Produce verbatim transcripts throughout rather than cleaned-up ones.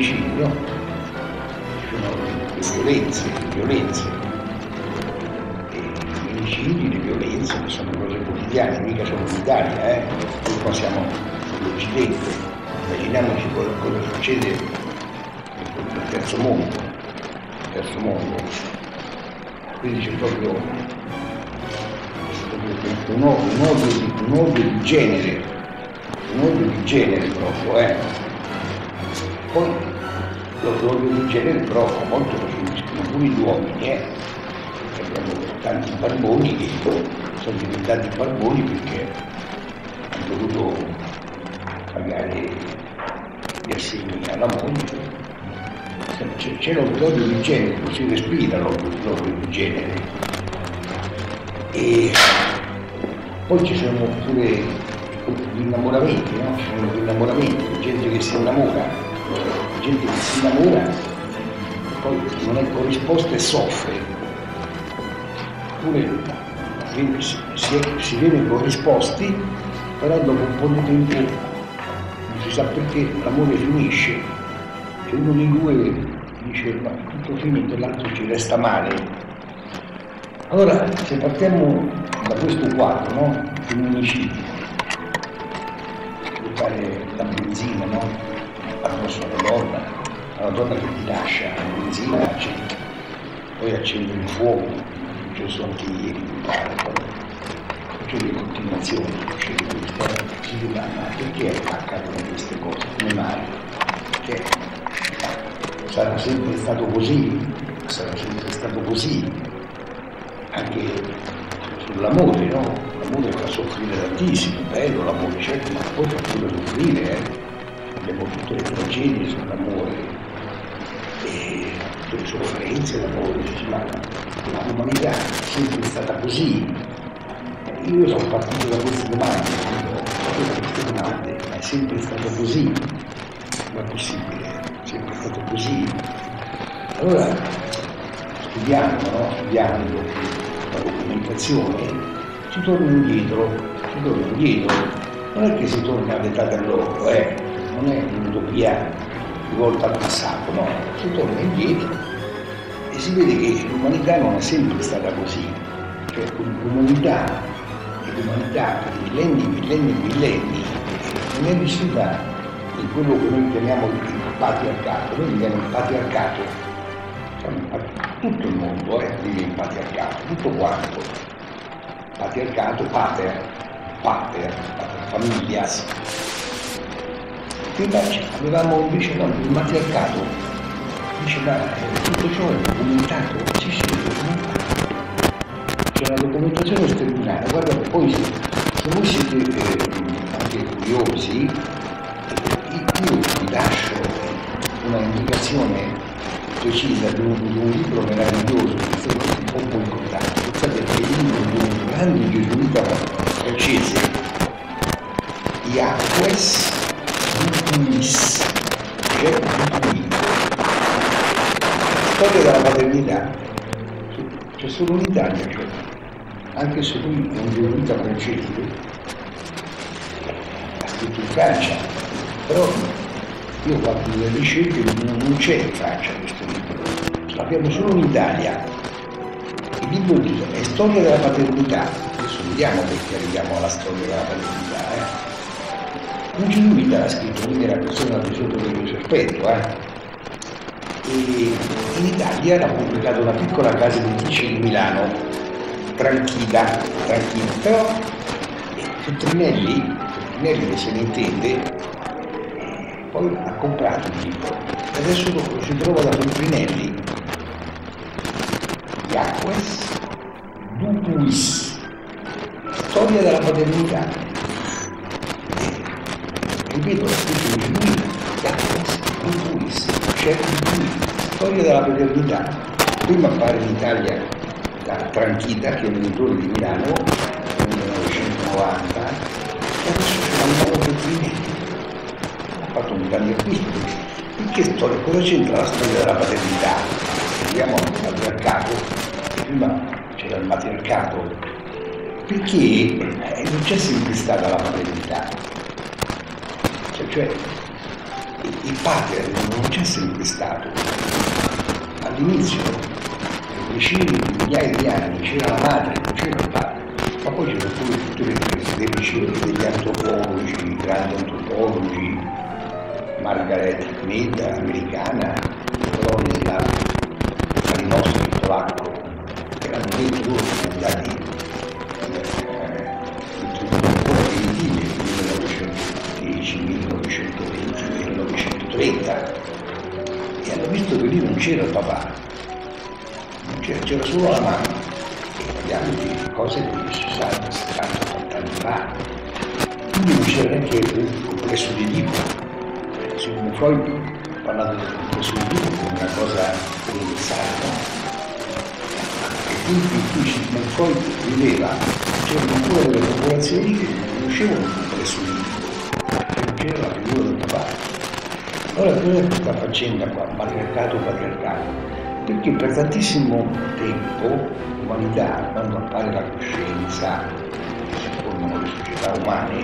femminicidio, ci sono le violenze, le violenze, e i femminicidi, le violenze, che sono cose quotidiane, mica sono in Italia, eh? Noi qua siamo nell'Occidente, immaginiamoci cosa, cosa succede nel terzo mondo, nel terzo mondo, quindi c'è proprio un odio, un odio, di, un odio di genere, un odio di genere proprio, eh. Poi l'odio di genere però a volte lo finiscono pure gli uomini, eh. Abbiamo tanti barboni che sono diventati barboni perché hanno dovuto pagare gli assegni alla moglie. C'è, c'è l'odio di genere, non si respira l'odio di genere. E poi ci sono pure gli innamoramenti, no? Ci sono gli innamoramenti, gente che si innamora, gente che si innamora, poi non è corrisposta e soffre, oppure si, si, si viene corrisposti, però dopo un po' di tempo non si sa perché l'amore finisce e uno di due dice ma è tutto finito e l'altro ci resta male. Allora, se partiamo da questo quadro, no? Femminicidi, buttare la benzina, no? Addosso alla donna, alla donna che ti lascia la benzina, accende, poi accende il fuoco, successo anche ieri, mi pare, succede in continuazione, succede questa, si dice, ma perché accadono queste cose? Come mai? Perché sarà sempre stato così, sarà sempre stato così. Anche sull'amore, no? L'amore fa soffrire tantissimo, bello l'amore, certo, ma poi fa pure soffrire, eh? Abbiamo tutte le tragedie sull'amore, e tutte le sofferenze d'amore, ma l'umanità è sempre stata così. Io sono partito da queste domande, da queste domande, ma è sempre stato così, non è possibile, è sempre stato così. Allora, studiando, no? Studiando la documentazione, si torna indietro, si torna indietro, non è che si torna all'età dell'oro, eh? Non è un'utopia rivolta al passato, no, si torna indietro e si vede che l'umanità non è sempre stata così, cioè l'umanità e l'umanità per millenni, millenni, millenni non è vissuta in quello che noi chiamiamo il patriarcato, noi viviamo il patriarcato. Tutto il mondo eh, vive in patriarcato, tutto quanto. Patriarcato, pater, pater, pater familias. Prima avevamo invece no, il matriarcato. Dice, ma tutto ciò è documentato? Sì, sì, è documentato. C'è una documentazione sterminata. Guarda che poi se, se voi siete eh, anche curiosi, io vi lascio una indicazione precisa di un, di un libro meraviglioso che è un po' boicottato. Pensate che è il libro di un grande gesuita francese, Jacques Dupuis, storia della paternità. C'è solo in Italia, cioè. Anche se lui è un gesuita francese, ha scritto in Francia, però io ho fatto delle ricerche e non c'è in Francia questo libro, l'abbiamo solo in Italia. Il libro è Storia della paternità, adesso vediamo perché arriviamo alla storia della paternità. Eh. Un gesuita l'ha scritto, quindi era persona di sotto del mio sospetto. Eh. E in Italia l'ha pubblicato una piccola casa editrice di Milano, Tranquilla, Tranquilla, però Feltrinelli, Feltrinelli che se ne intende, poi ha comprato il libro e adesso lo si trova da Feltrinelli. Jacques Dupuis, storia della paternità. Ripeto, la scritto di lui, Jacques Dupuis, chef di lui, storia della paternità. Prima appare in Italia la Tranquilla, che è un editore di Milano, nel millenovecentonovanta, e adesso c'è un nuovo Feltrinelli. Fatto un grande acquisto. In che storia? Cosa c'entra la storia della paternità? Vediamo al patriarcato, prima c'era il matriarcato, perché non c'è sempre stata la paternità. Cioè, cioè il pater non c'è sempre stato. All'inizio, decine di migliaia di anni, c'era la madre, non c'era il padre, ma poi c'erano pure tutte le, le ricerche degli antropologi, grandi antropologi, Margaret Mead, americana, Bronislaw Malinowski, polacco, che erano detto loro sono andati millenovecentodieci, millenovecentododici, millenovecentotrenta e hanno visto che lì non c'era il papà, c'era, c'era solo la mamma. E parliamo di cose di sessanta, settanta, ottanta anni fa, quindi non c'era neanche il complesso di Edipo. Sigmund Freud ha parlato del complesso di Edipo come una cosa universale, no? E quindi in cui Sigmund Freud viveva c'erano ancora delle popolazioni che non conoscevano il complesso di Edipo, che non c'era la figura del papà. Allora cos'è questa faccenda qua, matriarcato patriarcato? Perché per tantissimo tempo l'umanità, quando appare la coscienza, che si formano le società umane,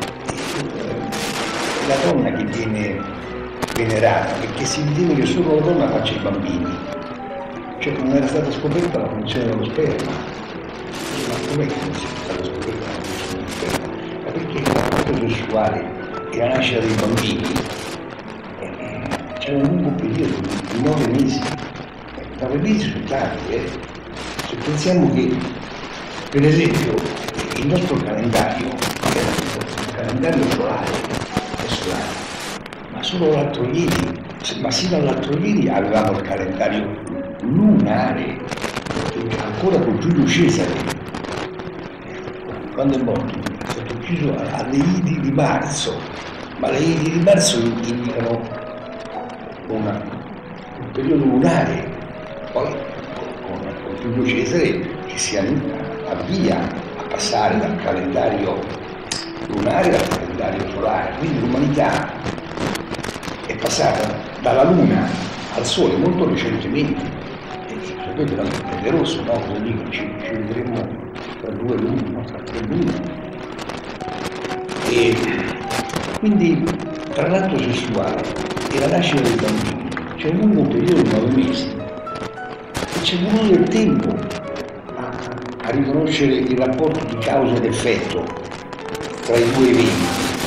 è la donna che viene venerata, perché si ritiene che solo la donna faccia i bambini. Cioè non era stata scoperta la funzione dello sperma. Ma com'è che non sia stata scoperta la funzione dello sperma? Ma perché il rapporto sessuale e la nascita dei bambini eh, c'è un lungo periodo di nove mesi. nove mesi sono tanti, eh? Se pensiamo che, per esempio, il nostro calendario è un calendario solare, è solare, ma solo l'altro ieri, ma sino all'altro ieri avevamo il calendario lunare, ancora con Giulio Cesare. Quando è morto è stato ucciso alle Idi di marzo, ma le Idi di marzo indicano una, un periodo lunare. Poi con, con Giulio Cesare che si avvia a passare dal calendario lunare al calendario solare, quindi l'umanità è passata dalla Luna al Sole molto recentemente. E sapete, no, il Pelle Rosso, no? Cosa dico? Ci, ci vedremo tra due lune, no? Tra tre lune. E quindi tra l'atto sessuale e la nascita dei bambini c'è un lungo periodo di nove mesi. C'è voluto del tempo a, a riconoscere il rapporto di causa ed effetto tra i due eventi.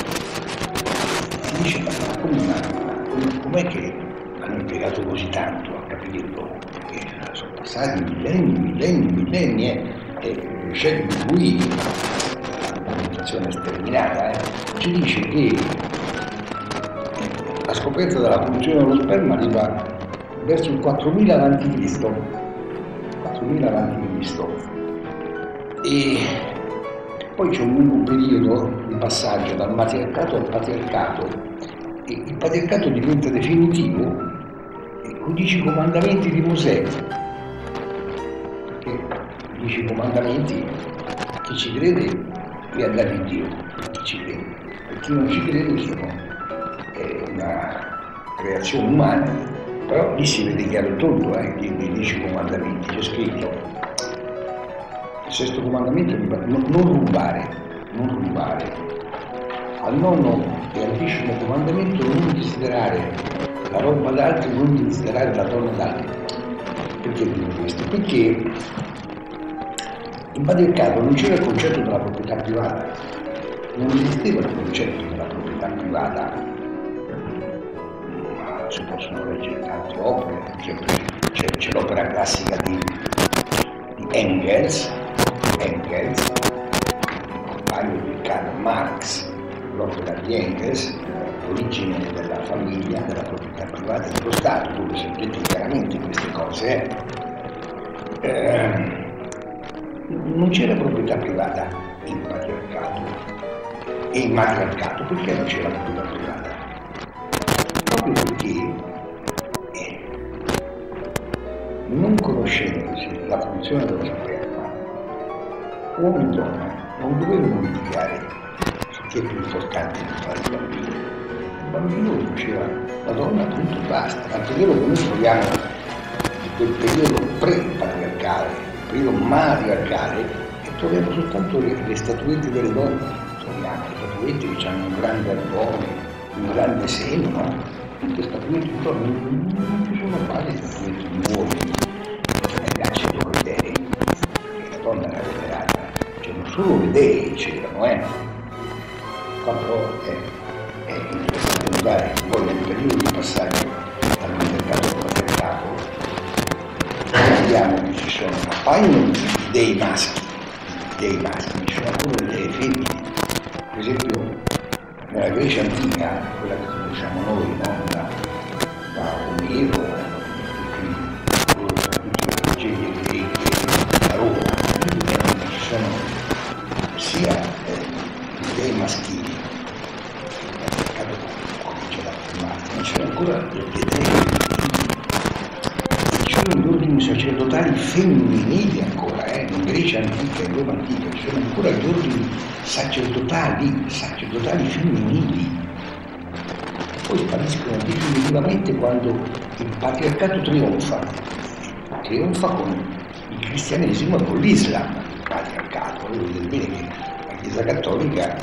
Si dice, ma come, com'è che hanno impiegato così tanto a capirlo? Perché sono passati millenni, millenni, millenni, eh, e c'è di cui la documentazione sterminata eh, ci dice che la scoperta della funzione dello sperma arriva verso il quattromila avanti Cristo. quattromila avanti Cristo. E poi c'è un lungo periodo di passaggio dal matriarcato al patriarcato e il patriarcato diventa definitivo con i dieci comandamenti di Mosè, perché i dieci comandamenti chi ci crede li ha dati Dio, per chi ci crede, per chi non ci crede sono è una creazione umana. Però lì si vede chiaro il tondo, eh, nei dieci comandamenti, c'è scritto, il sesto comandamento è non, non rubare, non rubare. Al nono e al decimo comandamento non desiderare la roba d'altri, non desiderare la donna d'altri. Perché dico questo? Perché in patriarcato non c'era il concetto della proprietà privata, non esisteva il concetto della proprietà privata. Si possono leggere tante opere, c'è, c'è l'opera classica di, di Engels, Engels, il compagno di Karl Marx, l'opera di Engels, l'origine della famiglia, della proprietà privata dello Stato, dove si detto chiaramente queste cose. Eh, non c'era proprietà privata in patriarcato e in matriarcato, perché non c'era proprietà privata? Proprio perché eh, non conoscendosi la funzione dello sperma, uomo e donna non dovevano litigare su chi è più importante per fare il bambino. Il bambino lo faceva la donna, appunto, basta. Tanto è vero che noi troviamo quel periodo pre-patriarcale, il periodo matriarcale, e troviamo soltanto le, le statuette delle donne. Troviamo le statuette che hanno un grande addome, un grande seno, no? tutti stabilimenti intorno, non ci sono quasi stabilimenti nuovi, e nasce loro idee, che la donna era liberata, cioè non solo le idee c'erano, eh, quando è, è interessante notare che poi nel periodo di passaggio dal mercato al patriarcato, vediamo che ci sono, appaiono dei maschi, dei maschi, ci sono alcune delle femmine, per esempio nella Grecia antica, quella che conosciamo noi, no? da, da Omero, tutti i tragedie greche, da Roma, ci sono sia eh, dei maschili, ma ci sono ancora le dei ci sono gli ordini sacerdotali femminili ancora, eh? in Grecia antica, in Roma antica, ci sono ancora gli ordini sacerdotali, sacerdotali femminili. Poi spariscono definitivamente quando il patriarcato trionfa, trionfa con il cristianesimo e con l'Islam, il patriarcato. Voi vedete bene che la Chiesa Cattolica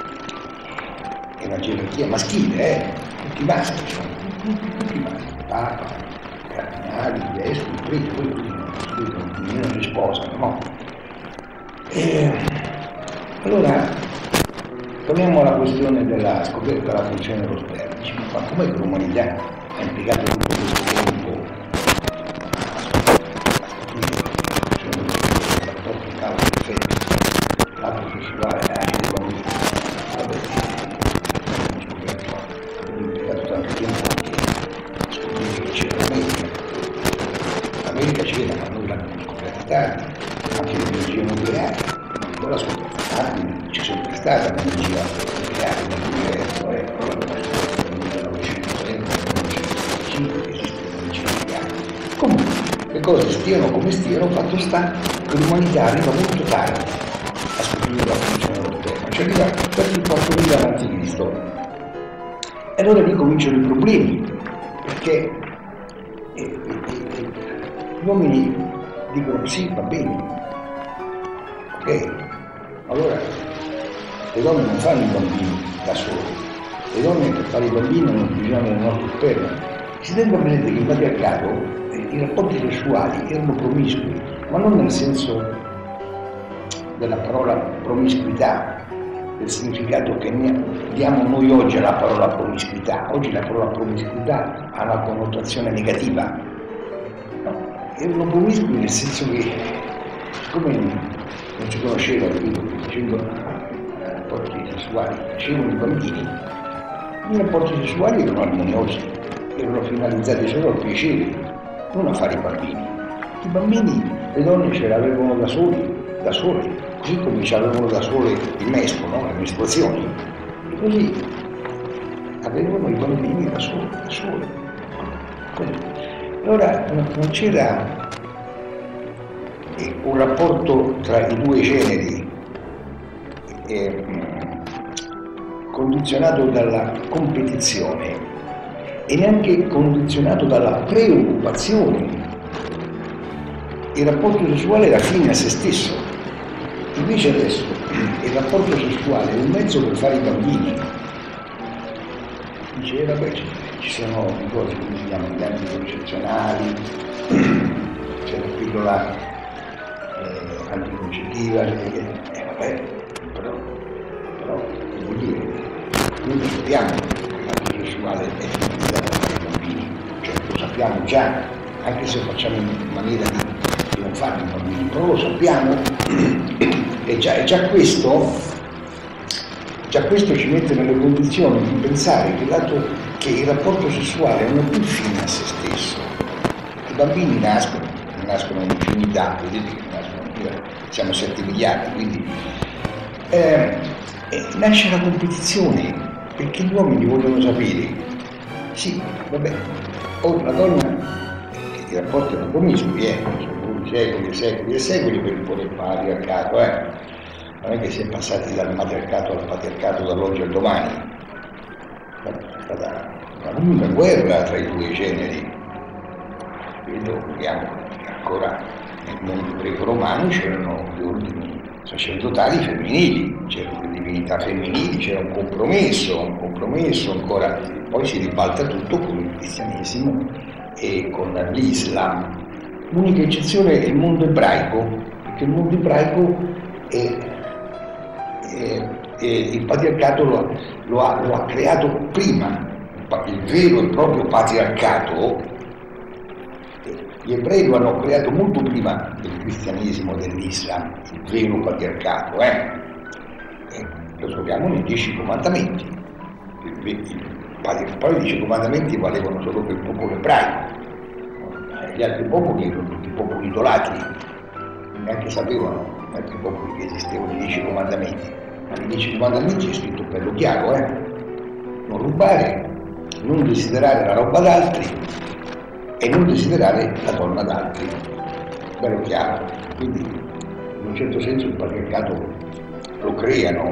è una gerarchia maschile, eh? tutti maschi, sono tutti, tutti maschi, Papa, cardinali, vescovi, preti, poi tutti non si sposano, no? E, allora, torniamo alla questione della scoperta della funzione dello sperma. Dice, ma com'è che l'umanità ha impiegato tutto questo tempo a scoprire il rapporto di causa e effetto, l'atto sessuale nasce dei bambini? Vabbè, abbiamo impiegato tanto tempo anche a scoprire che c'era l'America. L'America c'era, ma noi l'abbiamo scoperta tardi, anche l'energia nucleare, non l'ha scoperta tardi. Ci sono stata l'energia nucleare nel duemilaotto, ecco, nel millenovecentotrenta, millenovecentocinque esiste l'energia nucleare. Comunque, le cose stiano come stiano, fatto sta che l'umanità arriva molto tardi a scoprire la funzione dello sperma, cioè arriva per il quattromila avanti di Cristo. E allora lì cominciano i problemi, perché eh, eh, eh, gli uomini dicono sì, va bene, ok, allora le donne non fanno i bambini da sole, le donne per fare i bambini hanno bisogno del nostro sperma. Si tenga presente che il patriarcato, eh, i rapporti sessuali erano promiscui, ma non nel senso della parola promiscuità, del significato che ne diamo noi oggi alla parola promiscuità. Oggi la parola promiscuità ha una connotazione negativa. No, erano promiscui nel senso che, siccome non si conosceva, capito, facendo rapporti sessuali, facevano i bambini, i rapporti sessuali erano armoniosi, erano finalizzati solo al piacere, non a fare i bambini. I bambini, le donne ce l'avevano da soli, da sole, così come ce l'avevano da sole il mesco, no? Le mestruazioni, e così avevano i bambini da soli, da soli. Allora non c'era un rapporto tra i due generi eh, condizionato dalla competizione e neanche condizionato dalla preoccupazione. Il rapporto sessuale era fine a se stesso, invece adesso il rapporto sessuale è un mezzo per fare i bambini. Dice, vabbè, ci sono cose come si chiamano gli anticoncezionali, c'è la pillola eh, anticoncettiva, eh, eh, vabbè, però, però, devo dire, noi lo sappiamo che l'atto sessuale è finalizzato per fare i bambini, cioè lo sappiamo già, anche se facciamo in maniera di non farli i bambini, però lo sappiamo e già, e già questo già questo ci mette nelle condizioni di pensare che, lato, che il rapporto sessuale non è più fine a se stesso. I bambini nascono, nascono in infinità, vedete che nascono, siamo sette miliardi, quindi eh, eh, nasce la competizione, perché gli uomini vogliono sapere, sì, vabbè, oh, la donna, i rapporti erano promiscui, eh, sono secoli e secoli e secoli per il potere patriarcato, eh. Non è che si è passati dal matriarcato al patriarcato dall'oggi al domani, è stata una lunga guerra tra i due generi. Vedo, vediamo che ancora nel mondo greco-romano c'erano gli ordini sacerdotali femminili, c'erano le divinità femminili, c'era un compromesso, un compromesso ancora, poi si ribalta tutto con il cristianesimo e con l'Islam. L'unica eccezione è il mondo ebraico, perché il mondo ebraico è, è, è, il patriarcato lo ha, lo, ha, lo ha creato prima, il vero e proprio patriarcato. Gli ebrei lo hanno creato molto prima del cristianesimo e dell'Islam, il vero patriarcato, eh? E lo troviamo nei Dieci Comandamenti. Il, il, il, poi i Dieci Comandamenti valevano solo per il popolo ebraico. Gli altri popoli erano tutti popoli idolati, neanche sapevano gli altri popoli che esistevano i Dieci Comandamenti. Ma nei Dieci Comandamenti è scritto bello chiaro, eh? Non rubare, non desiderare la roba d'altri e non desiderare la donna d'altri. Bello chiaro. Quindi in un certo senso il patriarcato lo creano,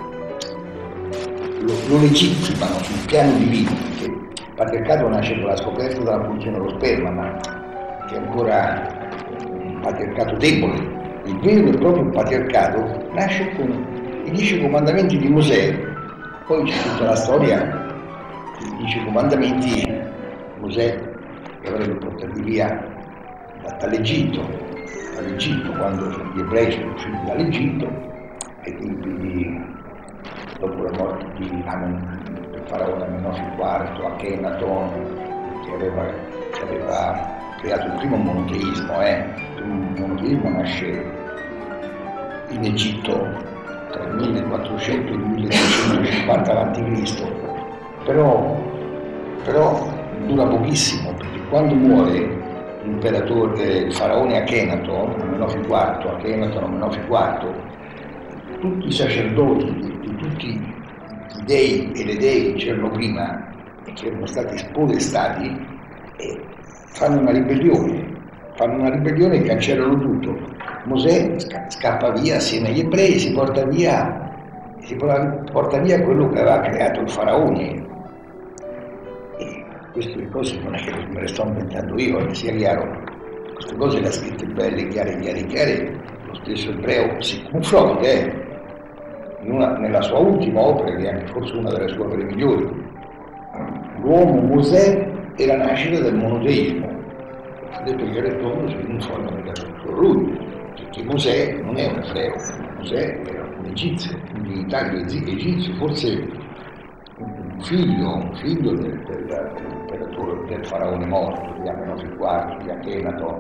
lo, lo legittimano sul piano divino, perché il patriarcato nasce con la scoperta della funzione dello sperma, ma che è ancora un patriarcato debole. Il vero e proprio patriarcato nasce con i Dieci Comandamenti di Mosè. Poi c'è tutta la storia dei Dieci Comandamenti. Mosè che avrebbe portato via dall'Egitto, dall'Egitto, quando gli ebrei sono usciti dall'Egitto, e quindi dopo la morte di del faraone Amenofi quarto, Akhenaton, che aveva, che aveva creato il primo monoteismo, eh? Il primo monoteismo nasce in Egitto tra il millequattrocento e il milletrecentocinquanta avanti Cristo, però, però dura pochissimo, perché quando muore l'imperatore, il faraone Akhenaton, Amenofi quarto, Akhenaton Amenofi quarto, tutti i sacerdoti di tutti i dei e le dei che c'erano prima e che erano stati spodestati e fanno una ribellione, fanno una ribellione e cancellano tutto. Mosè scappa via assieme agli ebrei e si porta via, si porta via quello che aveva creato il faraone. E queste cose non è che me le sto inventando io, che sia chiaro, queste cose le ha scritte belle, chiare, chiare, chiare, lo stesso ebreo Sigmund Freud, eh, in una, nella sua ultima opera, che è anche forse una delle sue opere migliori, L'uomo Mosè è la nascita del monoteismo. Ha detto che era il tondo Sigmund Freud non era solo lui, perché Mosè non è un ebreo, Mosè era un egizio, un divinitario egizio, forse un figlio, un figlio del, del, dell'imperatore, del faraone morto, di Amenofi quarto, di Akhenaton.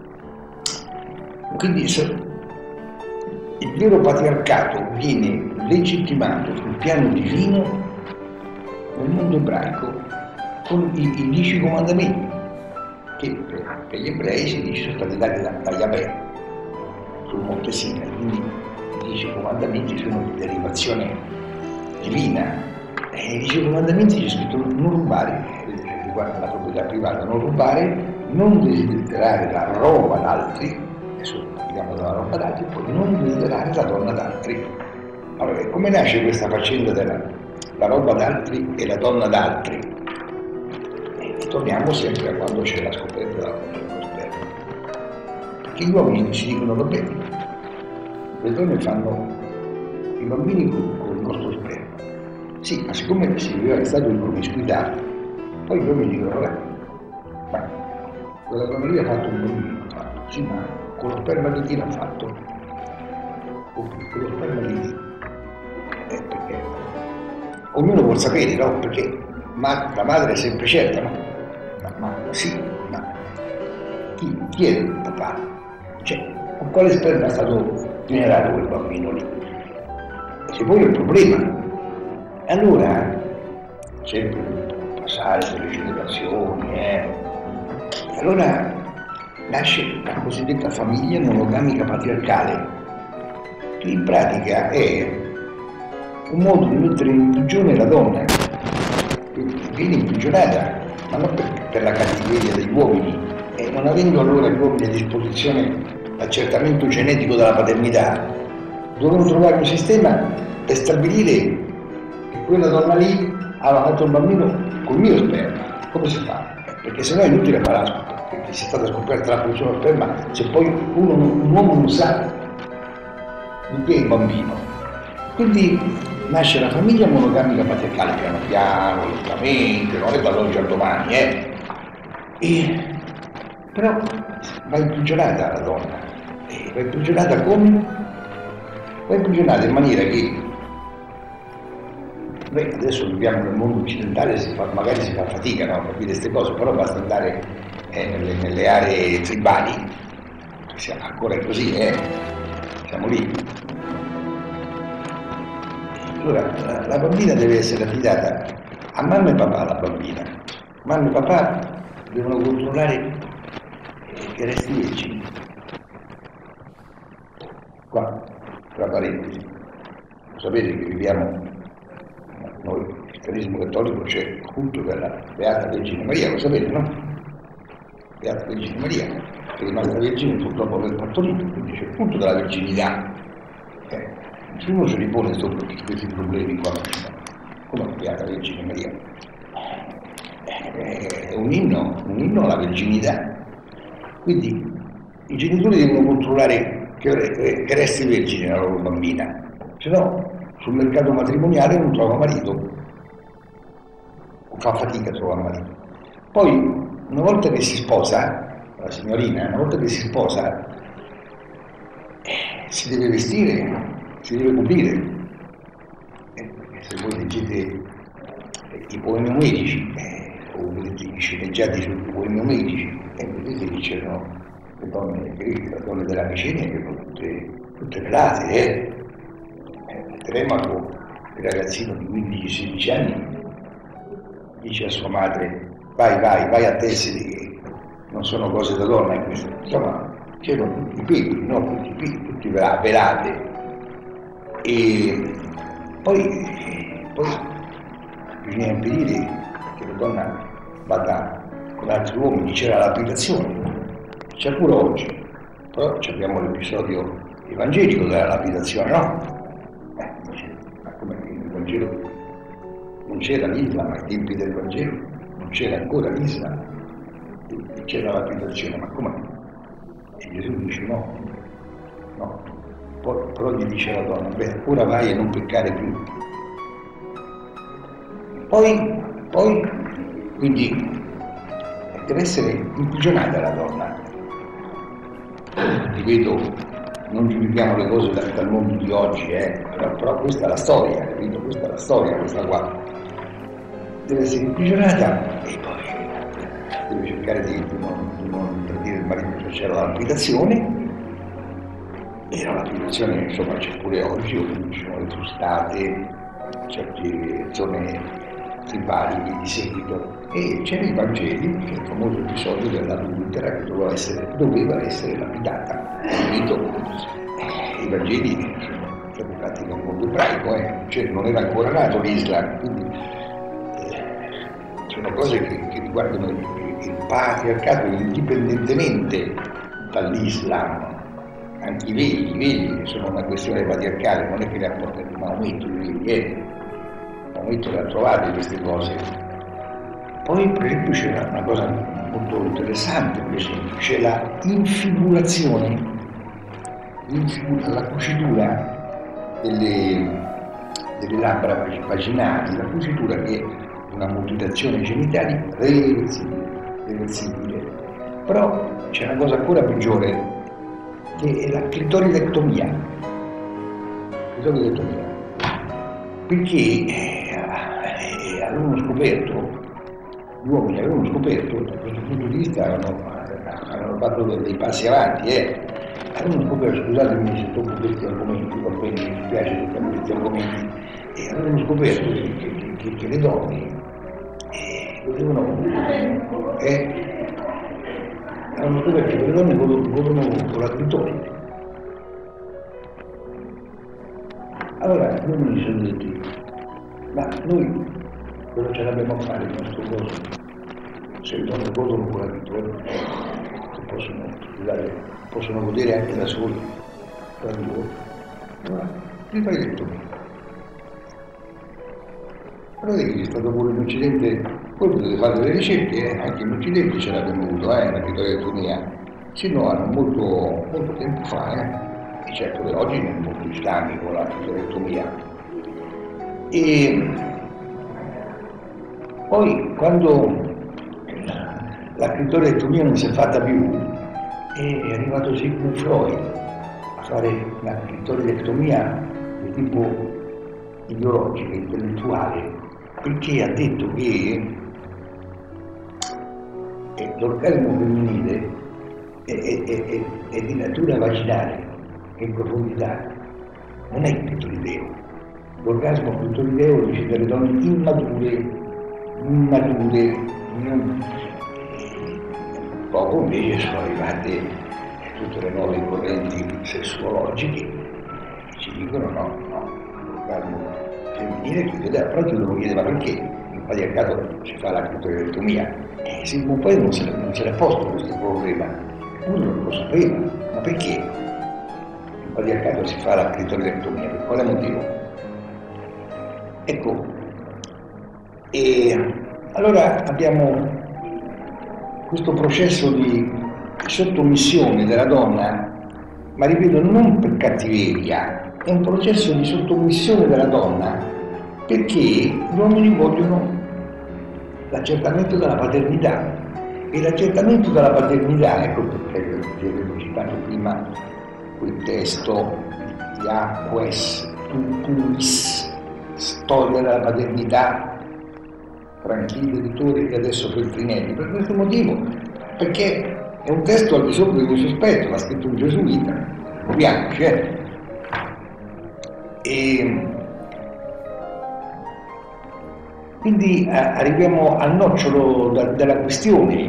Quindi il vero patriarcato viene legittimato sul piano divino nel mondo ebraico con i, i dieci comandamenti, che per, per gli ebrei si dice sono stati dati da, da Yahweh sul monte Sinai, quindi i dieci comandamenti sono di derivazione divina. E nei dieci comandamenti c'è scritto non rubare, riguarda la proprietà privata, non rubare, non desiderare la roba d'altri, adesso parliamo della roba d'altri, poi non desiderare la donna d'altri. Allora, come nasce questa faccenda della la roba d'altri e la donna d'altri? E torniamo sempre a quando c'è la scoperta della funzione dello sperma. Perché gli uomini si dicono va bene, le donne fanno i bambini con, con il nostro sperma. Sì, ma siccome si viveva in stato di promiscuità, poi gli uomini dicono vabbè, ma quella donna lì ha fatto un bambino, ha fatto, sì, ma con lo sperma di chi l'ha fatto? Con lo sperma di chi? Eh, perché ognuno vuol sapere, no? Perché ma, la madre è sempre certa, no? Ma, ma sì, ma chi, chi è il papà? Cioè, con quale sperma è stato generato quel bambino lì? E se poi è il problema. Allora, sempre passare delle generazioni, eh? E allora nasce la cosiddetta famiglia monogamica patriarcale, che in pratica è un modo di mettere in prigione la donna, che viene imprigionata, ma non per, per la cattiveria degli uomini, e non avendo allora gli uomini a disposizione l'accertamento genetico della paternità, dovevano trovare un sistema per stabilire che quella donna lì aveva fatto un bambino col mio sperma. Come si fa? Perché sennò è inutile fare, perché se è stata scoperta la funzione dello sperma, se poi uno, un uomo non sa di qui è il bambino. Quindi nasce la famiglia monogamica patriarcale piano piano, lentamente, non è dall'oggi al domani, eh. E, però va imprigionata la donna, e va imprigionata come? Va imprigionata in maniera che noi adesso viviamo nel mondo occidentale, si fa, magari si fa fatica, no, a capire queste cose, però basta andare eh, nelle, nelle aree tribali, siamo ancora così, eh, siamo lì. Allora la, la bambina deve essere affidata a mamma e papà, la bambina. Mamma e papà devono controllare che resti vergine. Qua, tra parentesi, sapete che viviamo, noi, il cristianesimo cattolico, c'è il culto della Beata Vergine Maria, lo sapete, no? Beata Vergine Maria, che è rimasta vergine purtroppo per partorito, quindi c'è il culto della verginità. Eh, nessuno se li pone questi problemi qua, come la Beata Vergine Maria. Eh, è un inno, un inno alla verginità. Quindi i genitori devono controllare che, che resti vergine la loro bambina, se no sul mercato matrimoniale non trova marito, o fa fatica a trovare marito. Poi, una volta che si sposa, la signorina, una volta che si sposa, eh, si deve vestire, si deve coprire. Eh, se voi leggete eh, i poemi omerici, eh, o vedete i sceneggiati sui poemi omerici, eh, vedete che c'erano le donne greche, le donne della Micenia, che erano tutte, tutte pelate, eh. Telemaco, il ragazzino di quindici sedici anni, dice a sua madre: vai, vai, vai a tessere, che non sono cose da donna in questo. Insomma, c'erano tutti i peli, no? Tutti i peli, tutti velate. E poi, poi bisogna impedire che la donna vada con altri uomini, c'era lapidazione, c'è pure oggi, però abbiamo l'episodio evangelico della lapidazione, no? Nel Vangelo non c'era l'Islam, ai tempi del Vangelo non c'era ancora l'Islam, c'era la lapidazione, ma come? E Gesù dice no, no, poi, però gli dice alla donna: beh, ora vai a non peccare più. Poi, poi, quindi deve essere imprigionata la donna. Ripeto, non giudichiamo le cose dal, dal mondo di oggi, eh? però, però questa è la storia, capito? Questa è la storia, questa qua. Deve essere imprigionata e poi deve cercare di, di non, di non tradire il marito, se c'era la lapidazione, e la lapidazione insomma c'è pure oggi, ovviamente ci sono le frustate, certe zone tribali di seguito, e c'era i Vangeli, che è il famoso episodio dell'adultera che doveva essere, doveva essere lapidata. Eh, I Vangeli sono stati fatti nel mondo ebraico, eh. Cioè, non era ancora nato l'Islam, quindi eh, sono cose che, che riguardano il, il patriarcato indipendentemente dall'Islam. Anche i veli, i veli sono una questione patriarcale, non è che le ha portate Maometto, i veli, eh. Maometto le ha trovate queste cose. Poi per esempio c'è una cosa molto interessante, per esempio, c'è la infibulazione, la cucitura delle, delle labbra vaginali, la cucitura che è una mutilazione genitale reversibile, reversibile. Però c'è una cosa ancora peggiore, che è la clitoridectomia. Clitoridectomia. Perché eh, avevano scoperto, gli uomini avevano scoperto, da questo punto di vista avevano, avevano fatto dei passi avanti, eh. avevano scoperto, scusatemi se tocco questi argomenti, va bene, mi spiace toccare questi argomenti, e avevano scoperto che, che, che, che le donne eh, potevano, eh, avevano scoperto che le donne godono con la clitoride. Allora, gli uomini sono detti: ma noi cosa ce l'abbiamo a fare in questo coso? Se le donne godono con la clitoride, che possono, scusate, possono godere anche da soli, allora, mi fai detto me. Però vedi che è stato pure in Occidente, voi potete fare delle ricerche, eh? Anche in Occidente ce l'abbiamo avuto, eh, la clitoridectomia, sino a molto, molto tempo fa, eh? e certo che oggi nel mondo islamico la clitorectomia. E poi quando la clitorectomia non si è fatta più, è arrivato Sigmund Freud a fare la clitorectomia di tipo ideologica, intellettuale, perché ha detto che l'orgasmo femminile è, è, è, è di natura vaginale, è in profondità, non è clitorideo. L'orgasmo clitorideo dice delle donne immature, immature, non... Poco invece sono arrivate tutte le nuove correnti sessuologiche che ci dicono no, no, l'orgasmo femminile clitorideo, però ti devo chiedere ma perché il patriarcato si fa la clitoridectomia? Eh, Sigmund Freud non se non se l'è posto questo problema, uno non lo sapeva, ma perché il patriarcato si fa la clitoridectomia? Per quale motivo? Ecco, e allora abbiamo questo processo di sottomissione della donna, ma ripeto, non per cattiveria, è un processo di sottomissione della donna perché gli uomini vogliono l'accertamento della paternità, e l'accertamento della paternità, ecco perché vi avevo citato prima quel testo di Aques Tupuis, storia della paternità, Franchini editore e adesso Feltrinelli, per questo motivo, perché è un testo al di sopra del mio sospetto, l'ha scritto un gesuita, capiamoci, eh? E quindi eh, arriviamo al nocciolo da, della questione.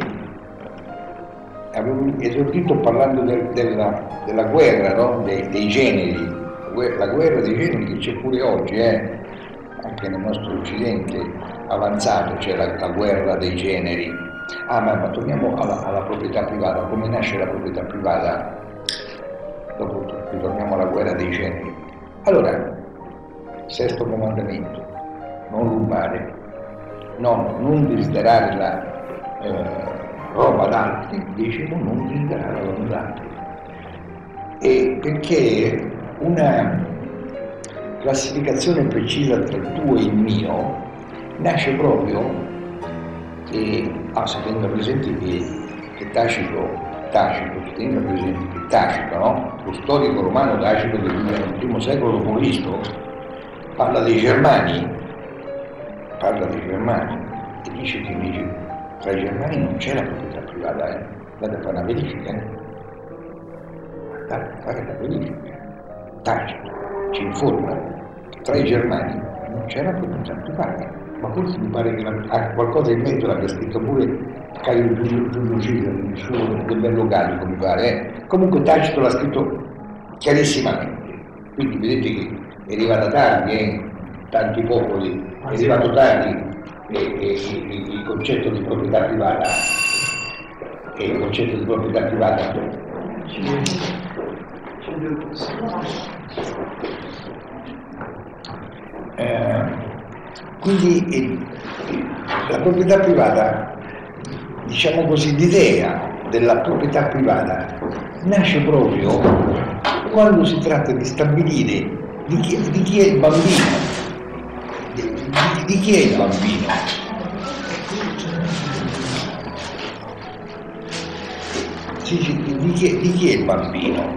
Avevo esordito parlando del, della, della guerra, no? dei, dei generi, la guerra dei generi che c'è pure oggi, eh? Anche nel nostro occidente avanzato c'è la, la guerra dei generi. Ah, ma, ma torniamo alla, alla proprietà privata. Come nasce la proprietà privata? Dopo ritorniamo alla guerra dei generi. Allora, sesto comandamento, non rubare, no, non desiderare la eh, roba d'altri, dicevo non desiderare la roba d'altri. E perché una classificazione precisa tra il tuo e il mio nasce proprio che, ah, si tenga presente che, che Tacito, Tacito, si tenga presente che Tacito, no? Lo storico romano Tacito che vive nel primo secolo dopo Cristo, parla dei Germani, parla dei Germani e dice che invece tra i Germani non c'è la proprietà privata, eh? Andate a fare una verifica, eh? Andate a fare la verifica. Tacito ci informa che tra i Germani non c'è la proprietà privata. Ma forse mi pare che ha qualcosa in mente, l'abbia scritto pure Caio Giulio Cesare nel suo del Bello Gallico, mi pare. Eh? Comunque Tacito l'ha scritto chiarissimamente. Quindi vedete che è arrivata tardi, eh? Tanti popoli, è arrivato tardi e, e, e, il concetto di proprietà privata. E il concetto di proprietà privata. Eh, Quindi eh, la proprietà privata, diciamo così, l'idea della proprietà privata nasce proprio quando si tratta di stabilire di chi, di chi è il bambino, di, di, di chi è il bambino. Sì, sì, di, chi, di chi è il bambino?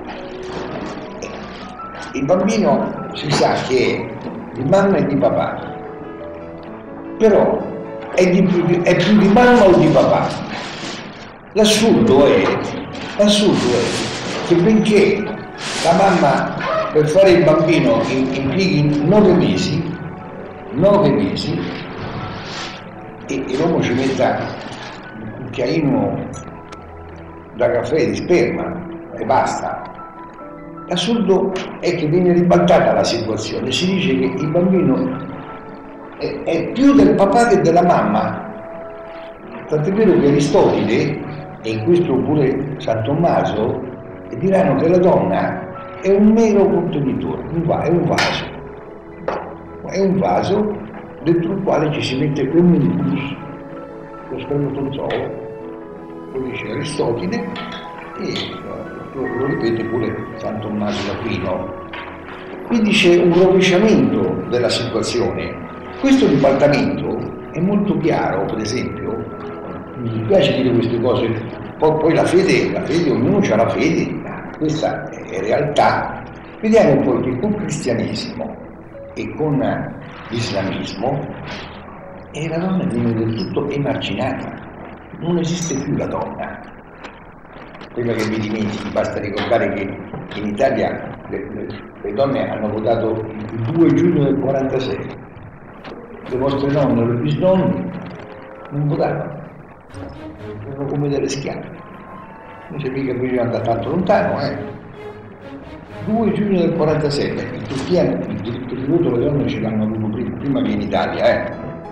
Il bambino si sa che è di mamma e di papà. Però è, di, è più di mamma o di papà? L'assurdo è, l'assurdo è che benché la mamma per fare il bambino impieghi nove mesi, nove mesi, e, e l'uomo ci metta un cucchiaino da caffè di sperma e basta. L'assurdo è che viene ribaltata la situazione, si dice che il bambino È, è più del papà che della mamma, tant'è vero che Aristotele, e in questo pure San Tommaso, diranno che la donna è un mero contenitore, un va, è un vaso, è un vaso dentro il quale ci si mette l'omnibus, lo spermatozoo, lo dice Aristotele, e lo, lo ripete pure San Tommaso d'Aquino. Quindi c'è un rovesciamento della situazione. Questo ribaltamento è molto chiaro, per esempio, mi piace dire queste cose, poi, poi la fede, la fede, ognuno ha la fede, questa è realtà. Vediamo poi che col cristianesimo e con l'islamismo e la donna viene del tutto emarginata, non esiste più la donna. Prima che mi dimentichi, basta ricordare che in Italia le, le, le donne hanno votato il due giugno del quarantasei, le vostre nonne e le bisnonni non votavano, erano come delle schiave, non c'è mica bisogno di andare tanto lontano, eh. due giugno del quarantasei, in Turchia il diritto di voto le donne ce l'hanno avuto prima, prima che in Italia, eh.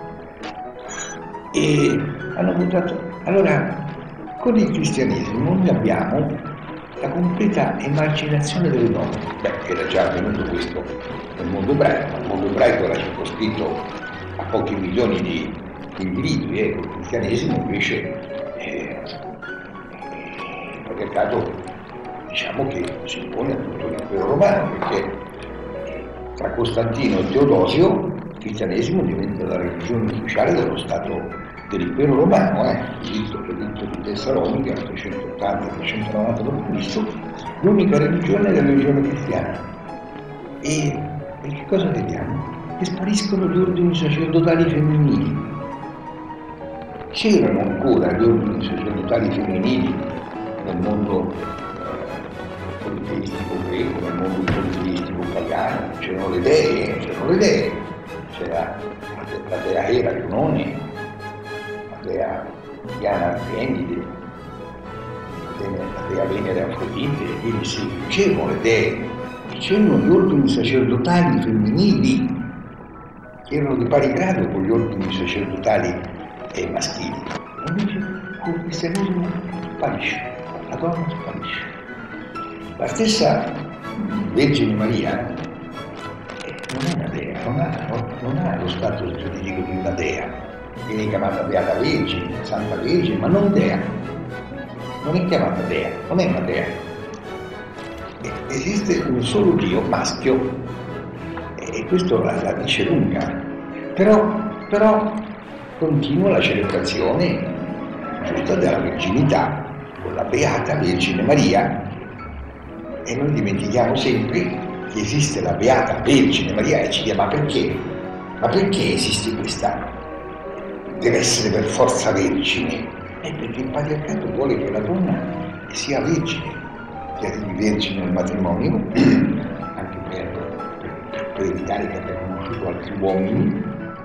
E hanno votato. Allora, con il cristianesimo noi abbiamo la completa emarginazione delle donne. Beh, era già avvenuto questo nel mondo ebraico, il mondo ebraico era circoscritto a pochi milioni di individui, e eh. il cristianesimo invece eh, il patriarcato, diciamo che si impone a tutto l'impero romano, perché tra Costantino e Teodosio il cristianesimo diventa la religione ufficiale dello Stato dell'impero romano, eh, il editto di Tessalonica, trecentottanta trecentonovanta dopo Cristo, l'unica religione è la religione cristiana. E, e che cosa vediamo? Che spariscono gli ordini sacerdotali femminili. C'erano ancora gli ordini sacerdotali femminili nel mondo eh, politeistico greco, nel mondo politeistico pagano, c'erano le dee, c'erano le dee, c'era la dea Hera Giunone, la dea Diana Artemide, la dea Venere Afrodite, e quindi si dicevano le dee, c'erano gli ordini sacerdotali femminili che erano di pari grado con gli ordini sacerdotali e maschili. Invece con il cristianesimo sparisce, la donna sparisce. La stessa Vergine Maria eh, non è una dea, non ha, non ha lo stato giuridico di una dea, viene chiamata Beata Vergine, Santa Vergine, ma non dea, non è chiamata dea, non è una dea. Eh, esiste un solo Dio maschio, eh, e questo la, la dice lunga, però, però continua la celebrazione giusta della virginità con la Beata Vergine Maria, e noi dimentichiamo sempre che esiste la Beata Vergine Maria e ci chiediamo: ma perché? Ma perché esiste questa? Deve essere per forza vergine? È perché il patriarcato vuole che la donna sia vergine, che arrivi vergine nel matrimonio, anche per, per, per evitare che abbia conosciuto altri uomini,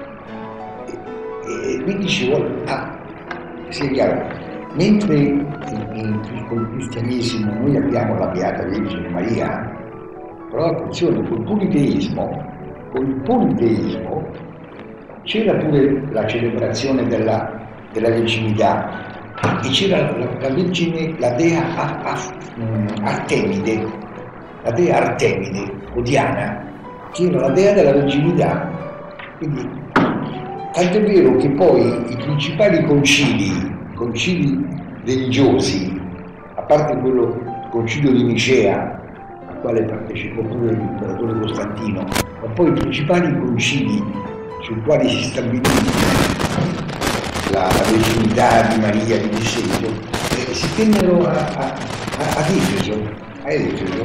e, e quindi ci vuole. Ah, sia chiaro. Mentre in, in, con il cristianesimo noi abbiamo la Beata Vergine Maria, però attenzione, col politeismo, col politeismo c'era pure la celebrazione della, della virginità, e c'era la, la Vergine, la Dea a, a, Artemide, la Dea Artemide o Diana, che era la Dea della virginità. Quindi, tant'è vero che poi i principali concili concili religiosi, a parte quello, il concilio di Nicea, al quale partecipò pure l'imperatore Costantino, ma poi i principali concili sui quali si stabilì la, la virginità di Maria di Disegno, eh, si tennero a, a, a, ad Efeso, a Efeso,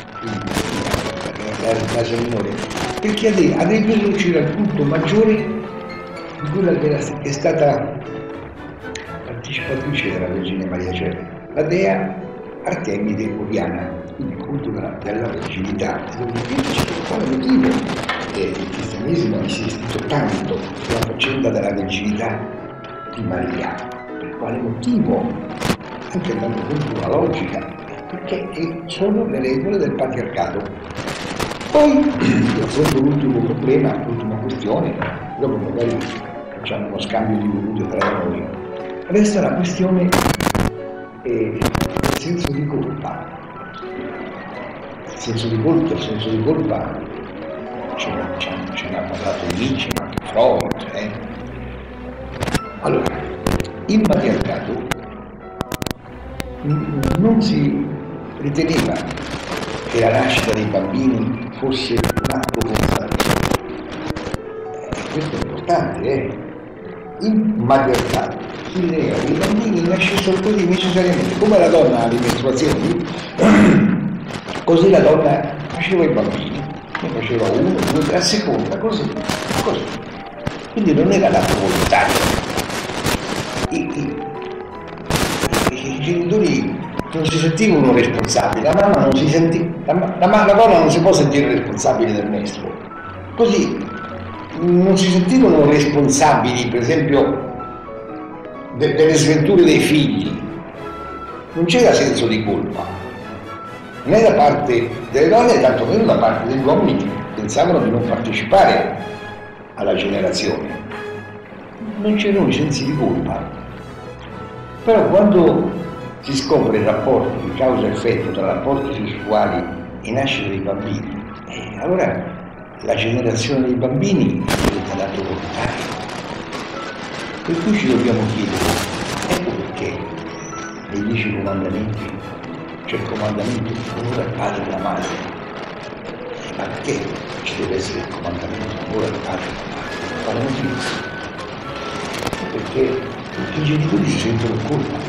la Asia Minore, perché ad Efeso c'era il culto maggiore di quella che, era, che è stata partecipatrice della Vergine Maria, cioè la Dea Artemide o Diana, quindi il culto della, della virginità. Per quale motivo eh, il cristianesimo ha insistito tanto sulla faccenda della virginità di Maria? Per quale motivo? Anche andando contro la logica, perché sono le regole del patriarcato. Poi affronto l'ultimo problema, l'ultima questione, dopo magari facciamo uno scambio di vedute tra noi. Resta la questione eh, del senso di colpa. Il senso di colpa, il senso di colpa ce ne ha parlato Nietzsche, ma anche Freud. Eh? Allora, il patriarcato non si riteneva che la nascita dei bambini fosse un atto consacrato. E questo è importante, eh? In matriarcato chi teneva che i bambini nascessero così necessariamente, come la donna alle mestruazioni, così la donna faceva i bambini, ne faceva uno, due, tre, a seconda, così, così. Quindi non era l'atto volontario. I, i, i, i genitori non si sentivano responsabili, la mamma non si senti, la, la, la donna non si può sentire responsabile del mestolo. Così non si sentivano responsabili, per esempio, de, delle sventure dei figli. Non c'era senso di colpa, né da parte delle donne né tantomeno da parte degli uomini che pensavano di non partecipare alla generazione. Non c'erano i sensi di colpa. Però quando si scopre il rapporto di causa-effetto tra rapporti sessuali e nascita dei bambini, eh, allora la generazione dei bambini diventa dato volontario. Per cui ci dobbiamo chiedere, ecco perché nei dieci comandamenti c'è il comandamento di onore al padre e alla madre. Ma perché ci deve essere il comandamento di onore al padre e alla madre? Quale motivo? Perché, perché i genitori si sentono in colpa.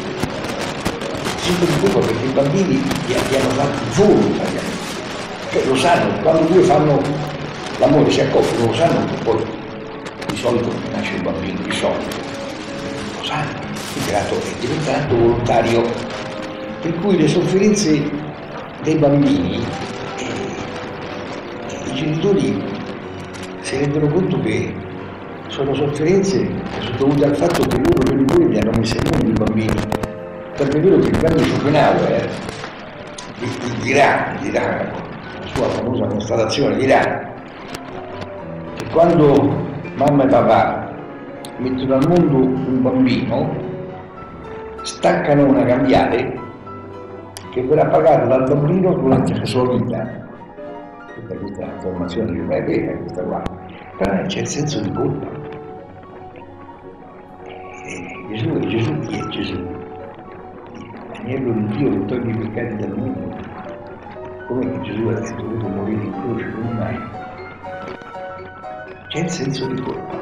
Si sentono in colpa perché i bambini li abbiano fatti volontariamente. Cioè lo sanno, quando due fanno l'amore, si accoppiano, lo sanno che poi di solito nasce il bambino, di solito. Lo sanno, è diventato volontario. Per cui le sofferenze dei bambini, eh, i genitori si rendono conto che sono sofferenze che sono dovute al fatto che loro genitori li hanno messi in mondo i bambini. Tanto è vero che il grande Schopenhauer eh, dirà, dirà, la sua famosa constatazione, dirà che quando mamma e papà mettono al mondo un bambino, staccano una cambiale che verrà pagata dal bambino durante la sua vita. Questa, questa informazione che è vera, questa qua. Però c'è il senso di colpa. E Gesù è Gesù, chi è Gesù? L'agnello di Dio che toglie i peccati del mondo. Come che Gesù è dovuto morire in croce, come mai? C'è il senso di colpa.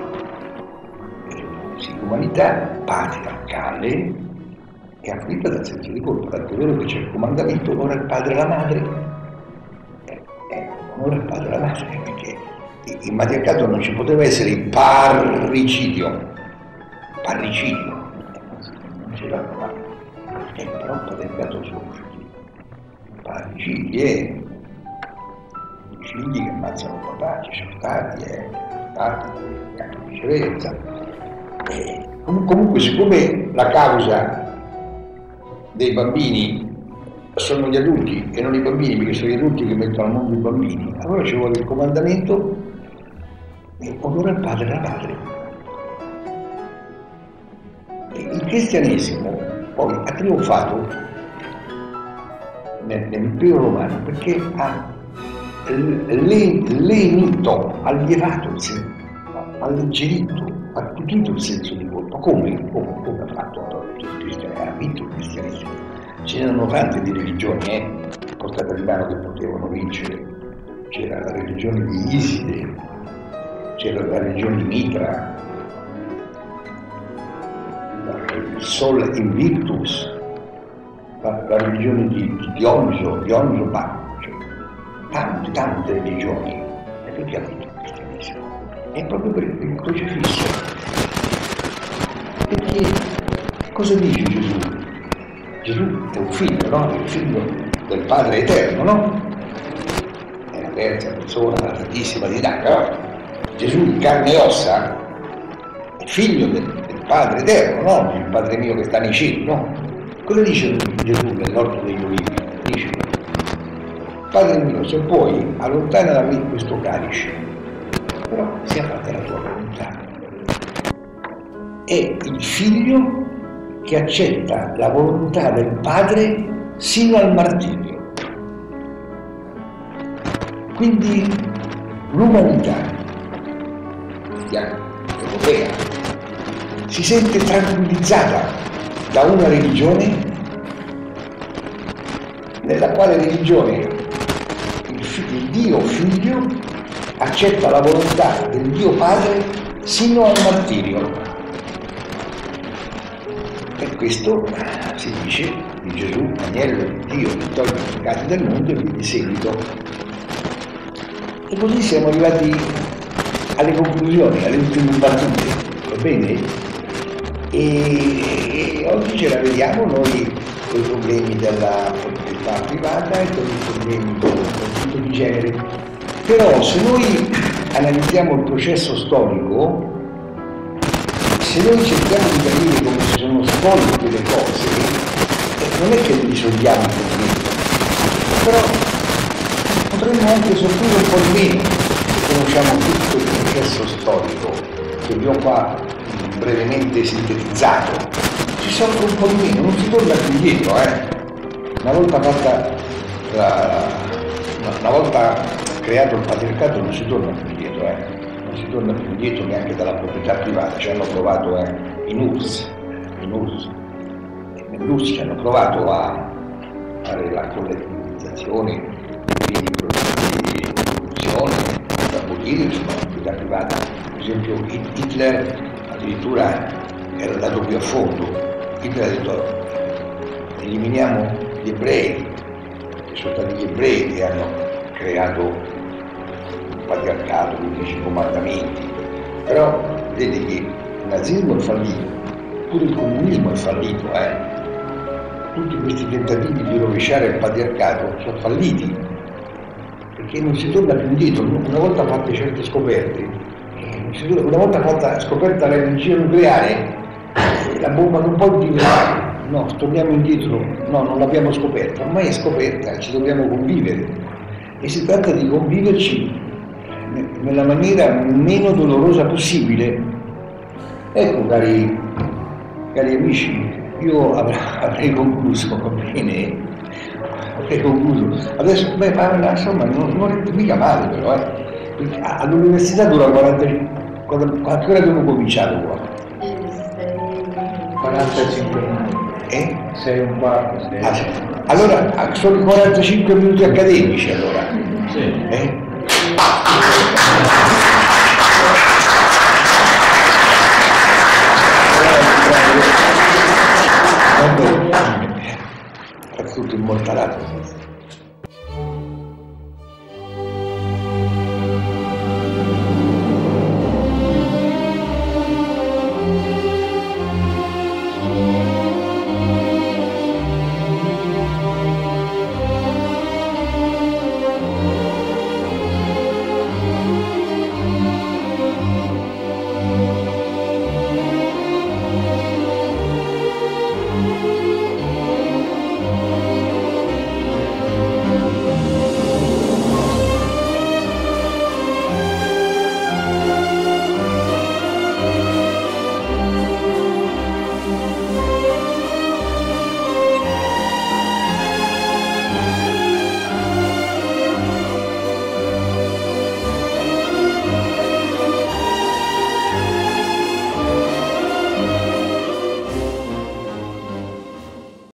L'umanità patriarcale è afflitta dal senso di colpa, tanto è vero che c'è il comandamento onora il padre e la madre. Eh, eh, onora il padre e la madre, perché in matriarcato non ci poteva essere il parricidio. Parricidio. Non c'era qua. Eh, però il patriarcato sono usciti. Parricidi, eh. I figli che ammazzano il papà, ci sono stati, eh. Stati, anche viceversa. Eh, comunque, siccome la causa dei bambini sono gli adulti e non i bambini, perché sono gli adulti che mettono al mondo i bambini, allora ci vuole il comandamento e onora il padre e la madre. E il cristianesimo poi ha trionfato nel, nell'impero romano perché ha lenito, allevato, alleggerito, attutito il senso di colpa. Come? Come, come ha fatto il cristianesimo? Ha vinto il cristianesimo. Ce n'erano tante di religioni, eh, portate a Milano che potevano vincere. C'era la religione di Iside, c'era la religione di Mitra, il Sol Invictus, la, la religione di, di Dioniso, Dioniso Pazzo, cioè, tante, tante religioni. E perché ha vinto il cristianesimo? È proprio per il crocifisso. Perché cosa dice Gesù? Gesù è un figlio, no? È il figlio del Padre Eterno, no? È la terza persona, la Santissima Trinità, no? Gesù di carne e ossa è figlio del, del Padre Eterno, no? Il Padre mio che sta nei cieli, no? Cosa dice Gesù nell'orto degli Ulivi? Dice: Padre mio, se puoi, allontana da me questo calice, però sia fatta la tua volontà. È il figlio che accetta la volontà del padre sino al martirio. Quindi l'umanità cristiana, europea, si sente tranquillizzata da una religione nella quale religione il, il Dio Figlio accetta la volontà del Dio Padre sino al martirio. E questo si dice di Gesù, agnello di Dio che toglie i peccati del mondo, e vi di seguito. E così siamo arrivati alle conclusioni, alle ultime battute, va bene? E, e oggi ce la vediamo noi con i problemi della proprietà privata e con i problemi del conflitto di genere. Però se noi analizziamo il processo storico, se noi cerchiamo di capire come si sono svolte le cose, non è che risolviamo il problema, però potremmo anche soffrire un po' di meno se conosciamo tutto il processo storico che vi ho qua brevemente sintetizzato. Si soffre un po' di meno, non si torna più indietro, eh? Una volta fatta la, una volta creato il patriarcato non si torna più indietro, eh? Non si torna più indietro neanche dalla proprietà privata. Ci hanno provato eh, in U R S S, in U R S S, nell'U R S S ci hanno provato a fare la collettivizzazione, quindi di produzione, da abolire insomma, la proprietà privata. Per esempio Hitler addirittura era andato più a fondo. Hitler ha detto eliminiamo gli ebrei, perché sono stati gli ebrei che hanno creato il patriarcato, con i dieci comandamenti. Però vedete che il nazismo è fallito, pure il comunismo è fallito, eh? Tutti questi tentativi di rovesciare il patriarcato sono falliti, perché non si torna più indietro. Una volta fatte certe scoperte, una volta fatta scoperta l'energia nucleare, la bomba non può dire no, torniamo indietro, no, non l'abbiamo scoperta, ormai è scoperta, ci dobbiamo convivere, e si tratta di conviverci nella maniera meno dolorosa possibile. Ecco, cari, cari amici, io avrei concluso, va bene? Avrei concluso. Adesso, beh, ma insomma, non, non è mica male però, eh. All'università dura quaranta, a che ora abbiamo cominciato qua? quarantacinque minuti. Eh? sei e un quarto, sei. Ah, sì. Allora, sono quarantacinque minuti accademici allora. Sì. Eh? È tutto immortalato.